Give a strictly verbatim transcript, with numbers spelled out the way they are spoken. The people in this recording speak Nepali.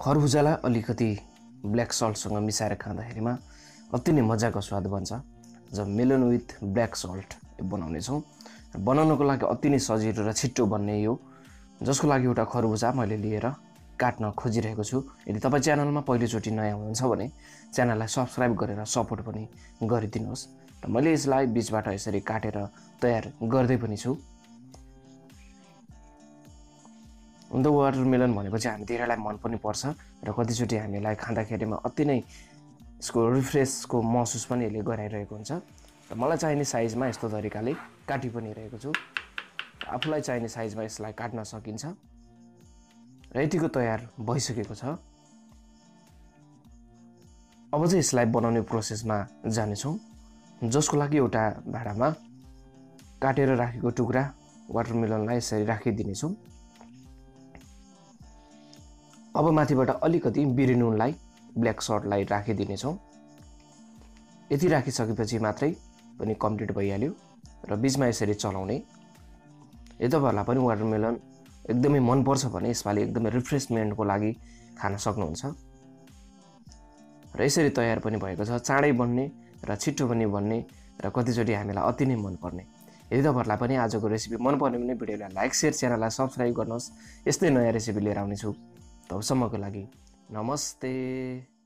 खरबुजालाई अलिकति ब्ल्याक सल्टसँग मिसाएर खाँदाखेरिमा अति नै मजाको स्वाद बन्छ। जब मेलन विथ ब्ल्याक सल्ट बनाउने छौँ, बनाउनको लागि अति नै सजिलो र छिट्टो बन्ने यो, जसको लागि एउटा खरबुजा मैले लिएर काट्न खोजिरहेको छु। यदि तपाईँ च्यानलमा पहिलोचोटि नयाँ हुनुहुन्छ भने च्यानललाई सब्सक्राइब गरेर सपोर्ट पनि गरिदिनुहोस्। र मैले यसलाई बिचबाट यसरी काटेर तयार गर्दै पनि छु। द वाटरमेलन भनेपछि हामी धेरैलाई मन पनि पर्छ र कतिचोटि हामीलाई खाँदाखेरिमा अति नै यसको रिफ्रेसको महसुस पनि यसले गराइरहेको हुन्छ। र मलाई चाहिने साइजमा यस्तो तरिकाले काटि पनि रहेको छु। आफूलाई चाहिने साइजमा यसलाई काट्न सकिन्छ र यतिको तयार भइसकेको छ। अब चाहिँ यसलाई बनाउने प्रोसेसमा जानेछौँ, जसको लागि एउटा भाँडामा काटेर राखेको टुक्रा वाटरमेलनलाई यसरी राखिदिनेछौँ। अब माथिबाट अलिकति बिरी नुनलाई ब्ल्याक सल्टलाई राखिदिनेछौँ। यति राखिसकेपछि मात्रै पनि कम्प्लिट भइहाल्यो र बिचमा यसरी चलाउने। यदि तपाईँहरूलाई पनि वाटरमेलन एकदमै मनपर्छ भने यसपालि एकदमै रिफ्रेसमेन्टको लागि खान सक्नुहुन्छ। र यसरी तयार पनि भएको छ, चाँडै बन्ने र छिट्टो पनि बन्ने र कतिचोटि हामीलाई अति नै मनपर्ने। यदि तपाईँहरूलाई पनि आजको रेसिपी मनपर्ने भने भिडियोलाई लाइक सेयर च्यानललाई सब्सक्राइब गर्नुहोस्। यस्तै नयाँ रेसिपी लिएर आउनेछु। तबसम्मको लागि नमस्ते।